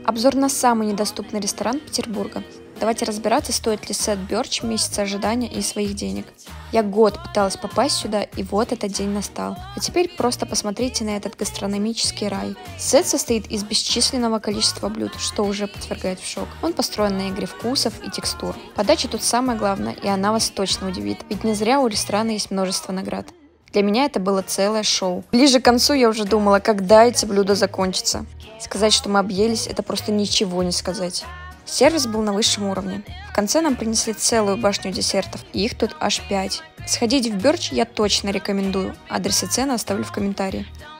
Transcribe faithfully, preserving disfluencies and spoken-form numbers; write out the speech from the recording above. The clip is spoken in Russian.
Обзор на самый недоступный ресторан Петербурга. Давайте разбираться, стоит ли сет Бёрч месяца ожидания и своих денег. Я год пыталась попасть сюда, и вот этот день настал. А теперь просто посмотрите на этот гастрономический рай. Сет состоит из бесчисленного количества блюд, что уже подвергает в шок. Он построен на игре вкусов и текстур. Подача тут самое главное, и она вас точно удивит, ведь не зря у ресторана есть множество наград. Для меня это было целое шоу. Ближе к концу я уже думала, когда эти блюда закончатся. Сказать, что мы объелись, это просто ничего не сказать. Сервис был на высшем уровне. В конце нам принесли целую башню десертов, и их тут аж пять. Сходить в Бёрч я точно рекомендую. Адрес и цены оставлю в комментарии.